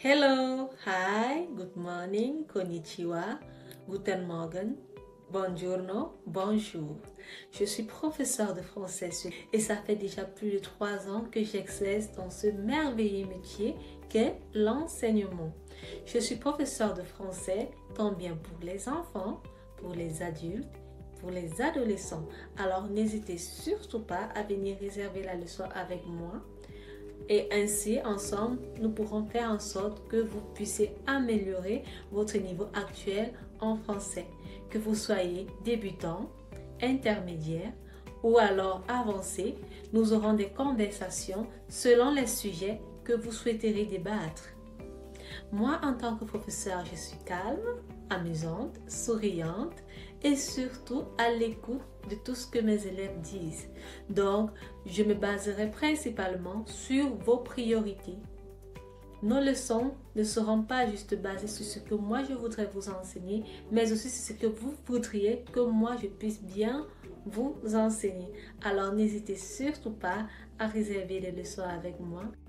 Hello, hi, good morning, konnichiwa, guten Morgen, buongiorno, bonjour. Je suis professeure de français et ça fait déjà plus de 3 ans que j'exerce dans ce merveilleux métier qu'est l'enseignement. Je suis professeure de français tant bien pour les enfants, pour les adultes, pour les adolescents. Alors n'hésitez surtout pas à venir réserver la leçon avec moi. Et ainsi, ensemble, nous pourrons faire en sorte que vous puissiez améliorer votre niveau actuel en français. Que vous soyez débutant, intermédiaire ou alors avancé, nous aurons des conversations selon les sujets que vous souhaiterez débattre. Moi, en tant que professeur, je suis calme, amusante, souriante et surtout à l'écoute de tout ce que mes élèves disent. Donc, je me baserai principalement sur vos priorités. Nos leçons ne seront pas juste basées sur ce que moi je voudrais vous enseigner, mais aussi sur ce que vous voudriez que moi je puisse bien vous enseigner. Alors, n'hésitez surtout pas à réserver les leçons avec moi.